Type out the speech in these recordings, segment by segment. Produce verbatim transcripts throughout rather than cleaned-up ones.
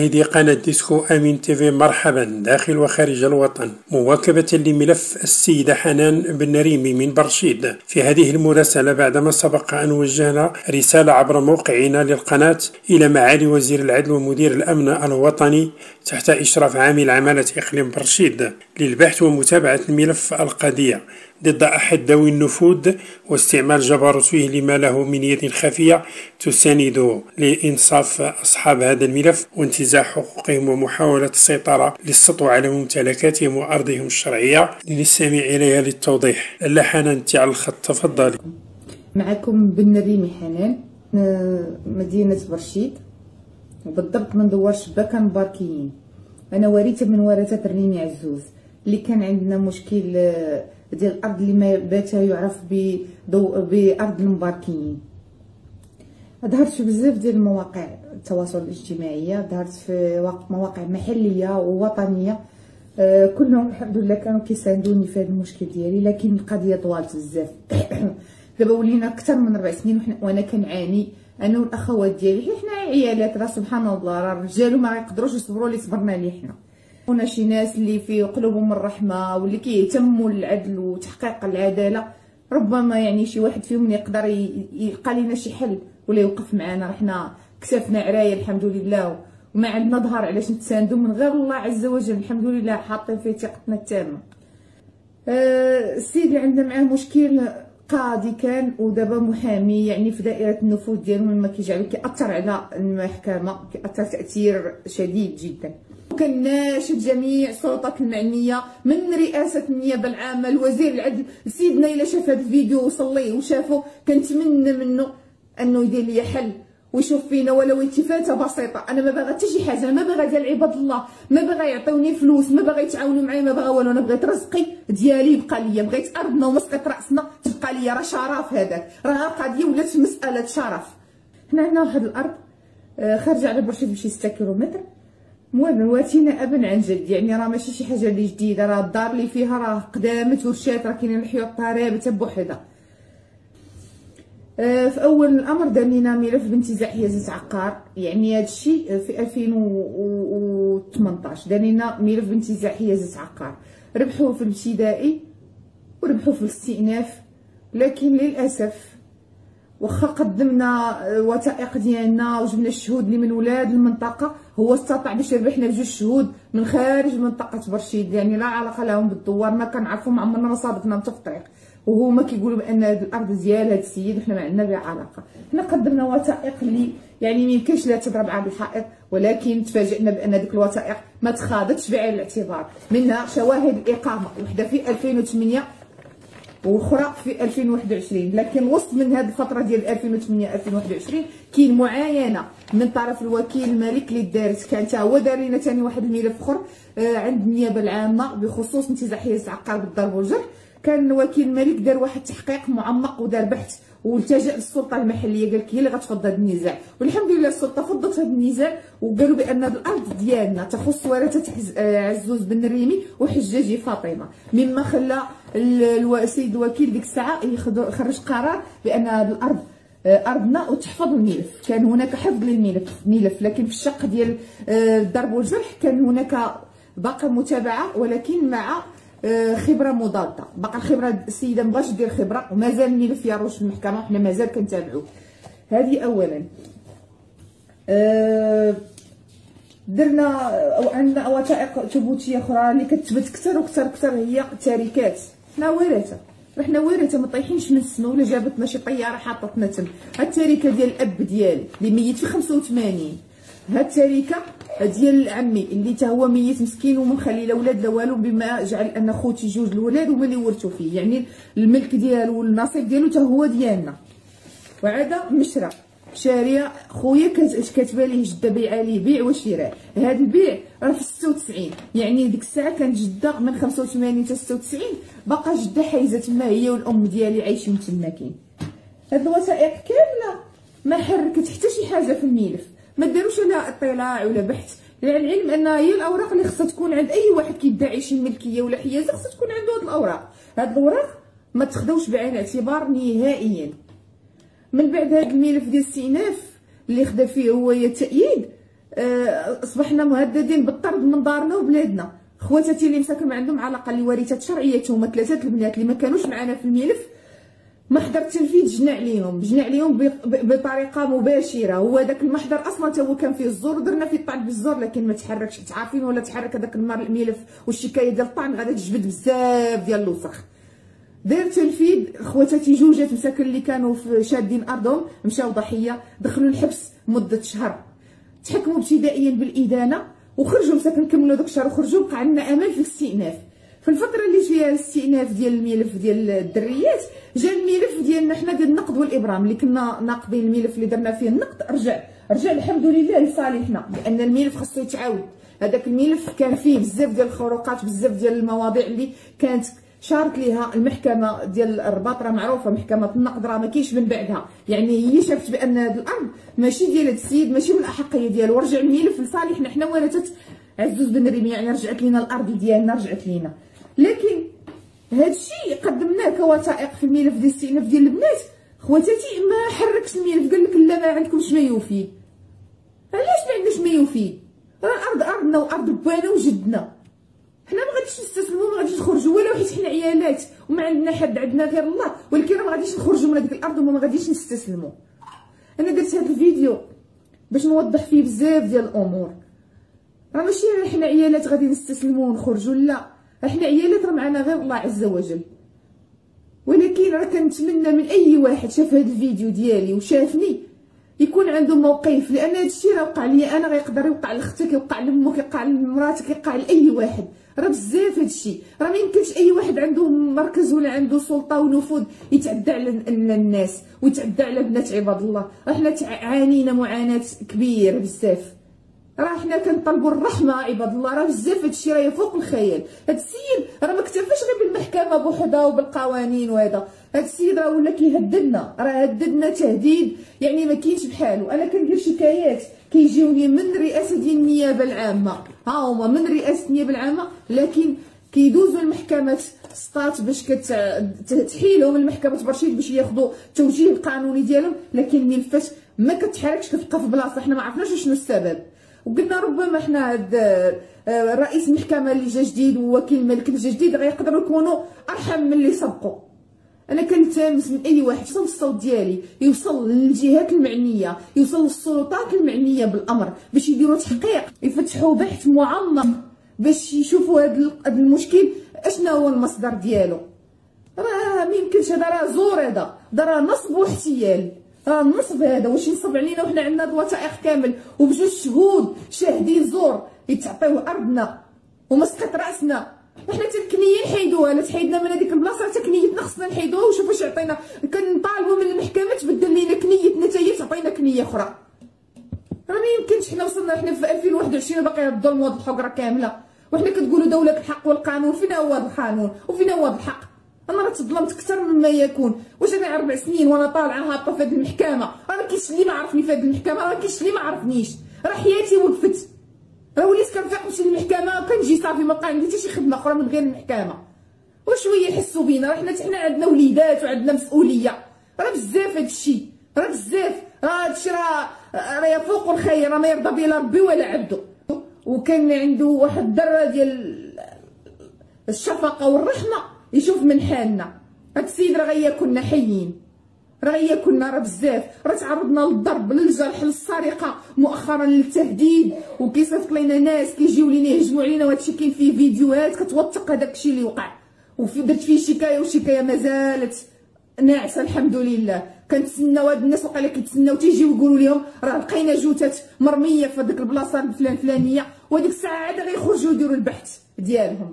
مشاهدي قناة ديسكو أمين تيفي، مرحبا داخل وخارج الوطن. مواكبة لملف السيدة حنان بن ريمي من برشيد، في هذه المراسلة بعدما سبق أن وجهنا رسالة عبر موقعنا للقناة إلى معالي وزير العدل ومدير الأمن الوطني تحت إشراف عامل عمالة إقليم برشيد للبحث ومتابعة ملف القضية ضد أحد ذوي النفوذ واستعمال جبروته لما له من يد خفية تساند لإنصاف أصحاب هذا الملف وانتزاع حقوقهم ومحاولة السيطرة للسطو على ممتلكاتهم وأرضهم الشرعية. للسامع إليها للتوضيح. لا حنان انت على الخط، تفضلي. معكم بن ريمي حنان، مدينة برشيد، وبالضبط من دوار شباكة مباركيين. أنا وريثة من ورثة الريمي عزوز اللي كان عندنا مشكل ديال الارض اللي ما بات يعرف بارض المباركيين. ظهرت في بزاف ديال المواقع التواصل الاجتماعي، ظهرت في مواقع محليه ووطنيه، كلهم الحمد لله كانوا كيساندوني في هذا المشكل ديالي، لكن القضيه طوالت بزاف. دابا ولينا اكثر من ربع سنين وانا كنعاني انا والاخوات ديالي، حنا عيالات، راه سبحان الله راه الرجال ما يقدروش يصبروا اللي صبرنا ليه حنا. هنا شي ناس اللي في قلوبهم الرحمه واللي كيهتموا للعدل وتحقيق العداله، ربما يعني شي واحد فيهم يقدر يلقى لنا شي حل ولا يوقف معنا. حنا كتافنا عرايه الحمد لله، وما عندنا ظهر علاش نتساندوا من غير الله عز وجل، الحمد لله حاطين فيه ثقتنا التامه. أه السيد اللي عندنا معاه مشكل قاضي كان ودابا محامي، يعني في دائره النفوذ ديالو مما كيجعل كيأثر على المحكمه، كيأثر تأثير شديد جدا. كناشد جميع السلطات المعنيه من رئاسه النيابه العامه لوزير العدل، سيدنا الا شاف هذا الفيديو وصل ليه وشافه كنتمنى منه انه يدير لي حل ويشوف فينا ولو التفاته بسيطه. انا ما باغا حتى شي حاجه، انا ما باغا ديال عباد الله، ما باغا يعطيوني فلوس، ما باغا يتعاونوا معايا، ما باغا والو. انا بغيت رزقي ديالي يبقى ليا، بغيت ارضنا ومسقط راسنا تبقى ليا. راه شرف هذاك، راه قضيه ولات مساله شرف. حنا عندنا واحد الارض خارجه على برشيد بشي ستة كيلومتر، المهم واتينا ابا عن جد، يعني راه ماشي شي حاجه اللي جديده، راه الدار اللي فيها راه قدامت ورشات، راه كاينين الحيوط طاربه بوحدها. أه في اول الامر دار لينا ملف بانتزاع حيازه عقار، يعني هذا الشيء في ألفين وثمنطاش دار لينا ملف بانتزاع حيازه عقار، ربحوه في الابتدائي وربحوه في الاستئناف، لكن للاسف واخا قدمنا الوثائق ديالنا وجبنا الشهود اللي من ولاد المنطقه، هو استطاع باش يربحنا بجوج شهود من خارج منطقه برشيد، يعني لا علاقه لهم بالدوار، ما كنعرفوا، ما عمرنا ما صادقنا في الطريق، وهما كيقولوا بان هذه الارض ديال هذا السيد وحنا ما عندنا بها علاقه. حنا قدمنا وثائق اللي يعني ما يمكنش لا تضرب على الحائط، ولكن تفاجئنا بان ديك الوثائق ما تخاضتش بعين الاعتبار، منها شواهد الاقامه، وحده في ألفين وثمانية واخرى في ألفين وواحد وعشرين، لكن وسط من هذه الفتره ديال ألفين وثمانية ألفين وواحد وعشرين كاين معاينه من طرف الوكيل الملك اللي دارت، كان حتى هو دار لنا ثاني واحد الملف اخر آه عند النيابه العامه بخصوص انتزاع حيازه عقار بالضرب والجرح. كان الوكيل الملك دار واحد التحقيق معمق ودار بحث والتجا للسلطه المحليه، قال لك هي اللي غتفض هذا النزاع، والحمد لله السلطه فضت هذا النزاع وقالوا بان هذه الارض ديالنا تخص ورثه عزوز بن ريمي وحجاجي فاطمه، مما خلى السيد الوكيل ديك الساعه يخرج قرار بان هذه الارض ارضنا وتحفظ الملف. كان هناك حفظ للملف ملف لكن في الشق ديال الضرب والجرح كان هناك باقي متابعه، ولكن مع خبره مضاده. باقي الخبره السيده مبغاش دير خبره ومازال الملف يروج في المحكمه وحنا مازال كنتابعوه. هذه اولا. أه درنا او عندنا وثائق ثبوتيه اخرى اللي كتثبت اكثر واكثر اكثر، هي التركات. حنا ورثه، حنا ورثه ما طايحينش من السما ولا جابتنا شي طياره حاطتنا تم. هاد التركه ديال الاب ديالي اللي ميت في خمسة وثمانين، هاد التركه ديال عمي اللي حتى هو ميت مسكين ومخلي لا ولاد لا والو، بما جعل ان خوتي جوج الولاد هما اللي ورثوا فيه، يعني الملك ديالو والنصيب ديالو حتى هو ديالنا. وعاد مشرى شاريه خويا كاتبه ليه جده بيع ليه بيع وشراء، هذا البيع راه في ستة وتسعين، يعني ديك الساعه كانت جده من خمسة وثمانين حتى ستة وتسعين باقا جده حايزه تما، هي والام ديالي عايشين تما. كاين هاد الوثائق كامله ما حركت حتى شي حاجه في الملف، ما داروش لا اطلاع ولا بحث، للعلم ان هي الاوراق اللي خصها تكون عند اي واحد كيدعي شي ملكيه ولا حيازه خصها تكون عنده هاد الاوراق. هاد الاوراق ما تخدوش بعين الاعتبار نهائيا. من بعد هذا الملف ديال الاستئناف اللي خدا فيه هو التأييد، اصبحنا مهددين بالطرد من دارنا وبلادنا. خواتاتي اللي مساكن ما عندهم علاقه، اللي وريثات شرعيه هما ثلاثه البنات اللي ما كانوش معنا في الملف، محضر التنفيذ جنا عليهم جنا عليهم بطريقه مباشره. هو داك المحضر اصلا تا هو كان فيه الزور ودرنا فيه الطعن بالزور، لكن ما تحركش. عارفين ولا تحرك هذاك الملف والشكايه ديال الطعن غادي تجبد بزاف ديال الوسخ. داير تنفيذ. خواتاتي جوجات مساكن اللي كانوا شادين ارضهم مشاو ضحيه، دخلوا الحبس مده شهر، تحكموا ابتدائيا بالادانه وخرجوا مساكن كملوا داك الشهر وخرجوا. بقى عندنا امل في الاستئناف. في الفتره اللي فيها الاستئناف ديال الملف ديال الدريات، جا الملف ديالنا حنا ديال النقد والابرام اللي كنا ناقضين. الملف اللي درنا فيه النقد رجع رجع الحمد لله لصالحنا، لان الملف خاصو يتعاود. هذاك الملف كان فيه بزاف ديال الخروقات، بزاف ديال المواضيع اللي كانت شارك ليها المحكمه ديال الرباط. راه معروفه محكمه النقد راه ما كاينش من بعدها، يعني هي شافت بان هذه الارض ماشي ديال هذا السيد، ماشي من الاحقيه ديالو، ورجع الملف لصالحنا حنا ورثه عزوز بن ريمي. يعني رجعت لينا الارض ديالنا، رجعت لينا. لكن هذا الشيء قدمناه كوثائق في الملف ديال الاستئناف ديال البنات. خواتاتي ما حركش الملف، قال لك لا ما عندكمش ما يوفي. علاش ما عندناش ما يوفي؟ راه الارض ارضنا وارض بانا وجدنا، حنا ما غاديش نستسلموا، ما غاديش نخرجوا ولا حيت حنا عيالات وما عندنا حد، عندنا غير الله، ولكن ما غاديش نخرجوا من هذيك الارض وما غاديش نستسلموا. انا درت هذا الفيديو باش نوضح فيه بزاف ديال الامور. راه ماشي حنا عيالات غادي نستسلموا ونخرجوا، لا، احنا عيالات راه معنا غير الله عز وجل. ولكن راه كنتمنى من اي واحد شاف هذا الفيديو ديالي وشافني يكون عنده موقف، لان هذا الشيء راه وقع لي انا، غيقدر يوقع لاختك، يوقع لامك، يوقع لمراتك، يوقع لاي واحد. راه بزاف هذا الشيء، راه ما يمكنش اي واحد عنده مركز ولا عنده سلطه ونفوذ يتعدى على الناس ويتعدى على بنات عباد الله. احنا عانينا معاناه كبيره بزاف، راه حنا كنطلبوا الرحمه عباد الله. راه بزاف هذا الشيء راه يفوق الخيال. هذا السيد راه ما اكتفاش غير بالمحكمه بوحدها وبالقوانين وهذا، هذا السيد راه ولا كيهددنا، راه هددنا تهديد يعني ما كاينش بحالو. انا كندير شكايات كيجيوني من رئاسه ديال النيابه العامه، ها هما من رئاسه النيابه العامه، لكن كيدوزوا لمحكمه سطات باش كتحيلهم المحكمه برشيد باش ياخذوا التوجيه القانوني ديالهم، لكن الملفات ما كتحركش، كتبقى في بلاصه. حنا ما عرفناش شنو السبب، وقلنا ربما حنا هاد رئيس المحكمه اللي جا جديد ووكيل الملك اللي جا جديد غيقدروا يكونوا ارحم من اللي سبقوا. انا كنتلامس من اي واحد يوصل الصوت ديالي، يوصل للجهات المعنيه، يوصل للسلطات المعنيه بالامر باش يديروا تحقيق، يفتحوا بحث معمق باش يشوفوا هذا المشكل اشنا هو المصدر ديالو. راه ما يمكنش، هذا راه زور، هذا ده راه نصب واحتيال، راه النصب هذا. واش ينصب علينا وحنا عندنا الوثائق كامل وبجوج شهود شاهدين زور يتعطيو ارضنا ومسقط راسنا، وحنا حتى الكنيه نحيدوها. لا تحيدنا من هذيك البلاصه حتى كنيتنا خصنا نحيدوها. وشوف واش يعطينا، كنطالبوا من المحكمه تبدل لينا كنيتنا حتى هي، تعطينا كنيه اخرى. راه ما يمكنش، حنا وصلنا حنا في ألفين وواحد وعشرين باقي هاد الظلم وهاد الحقره كامله، وحنا كتقولوا دوله الحق والقانون. فين هو هذا القانون وفين هو هذا الحق؟ انا راه تظلمت اكثر مما يكون. واش انا اربع سنين وانا طالعه هابطه في هذه المحكمه، راه ما كاينش اللي ما عرفني في هذه المحكمه، راه ما كاينش اللي ما عرفنيش، راه حياتي وقفت. راه وليت كنفيق نمشي للمحكمه وكنجي صافي ما بقى عندي حتى شي خدمه اخرى من غير المحكمه. وشويه يحسوا بينا، راه حنا حنا عندنا وليدات وعندنا مسؤوليه. راه بزاف هذا الشيء، راه بزاف، راه هذا الشيء راه راه يفوق الخير، راه ما يرضى به لا ربي ولا عبده. وكان عنده واحد الذره ديال الشفقه والرحمه يشوف من حالنا. هاد السيد راه غياكلنا حيين، راه غياكلنا، راه بزاف، راه تعرضنا للضرب، للجرح، للسرقه، مؤخرا للتهديد، وكيصيفط لينا ناس كيجيو لينا يهجموا علينا. وهادشي كاين فيه فيديوهات كتوثق هذاك الشيء اللي وقع، ودرت فيه شكايه والشكايه مازالت ناعسه الحمد لله. كنتسناو هاد الناس وقال لك كيتسناو تيجيو يقولوا لهم راه لقينا جثث مرميه في هذيك البلاصه الفلان الفلانيه، وهذيك الساعه عاد غيخرجوا يديروا البحث ديالهم.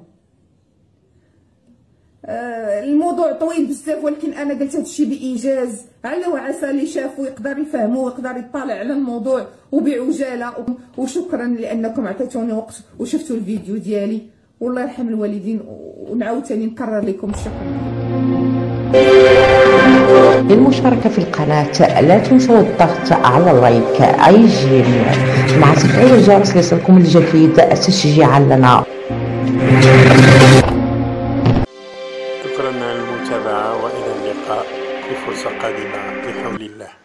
آه الموضوع طويل بزاف، ولكن انا قلت هذا الشيء بايجاز على وعسى اللي شافوا يقدر يفهموا ويقدر يطلع على الموضوع وبعجاله. وشكرا لانكم عطيتوني وقت وشفتوا الفيديو ديالي، والله يرحم الوالدين. ونعاود ثاني نكرر لكم الشكر. للمشاركة في القناة لا تنسوا الضغط على اللايك أي جيم مع تفعيل الجرس ليصلكم الجديد تشجيعا لنا. شكرا على المتابعة وإلى اللقاء في فرصة قادمة بحول الله.